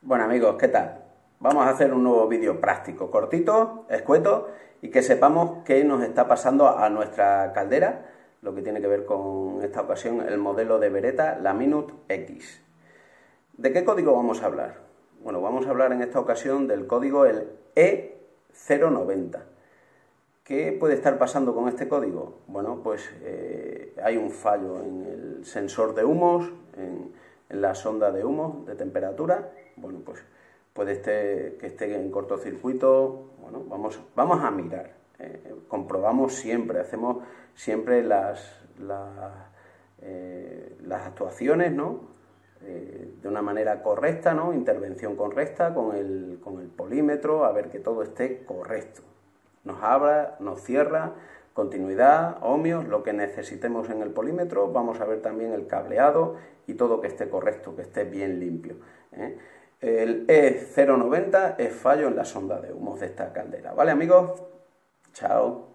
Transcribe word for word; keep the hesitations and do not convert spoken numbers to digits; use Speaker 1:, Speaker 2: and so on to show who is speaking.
Speaker 1: Bueno amigos, ¿qué tal? Vamos a hacer un nuevo vídeo práctico, cortito, escueto y que sepamos qué nos está pasando a nuestra caldera, lo que tiene que ver con esta ocasión el modelo de Beretta, la Minute X. ¿De qué código vamos a hablar? Bueno, vamos a hablar en esta ocasión del código el E cero noventa. ¿Qué puede estar pasando con este código? Bueno, pues eh, hay un fallo en el sensor de humos, en, en la sonda de humo de temperatura. Bueno, pues puede este, que esté en cortocircuito. Bueno, vamos, vamos a mirar. Eh, comprobamos siempre, hacemos siempre las, las, eh, las actuaciones, ¿no? Eh, de una manera correcta, ¿no? Intervención correcta con el, con el polímetro, a ver que todo esté correcto. Nos abra, nos cierra, continuidad, ohmios, lo que necesitemos en el polímetro. Vamos a ver también el cableado y todo que esté correcto, que esté bien limpio, ¿eh? El E cero noventa es fallo en la sonda de humos de esta caldera. ¿Vale, amigos? Chao.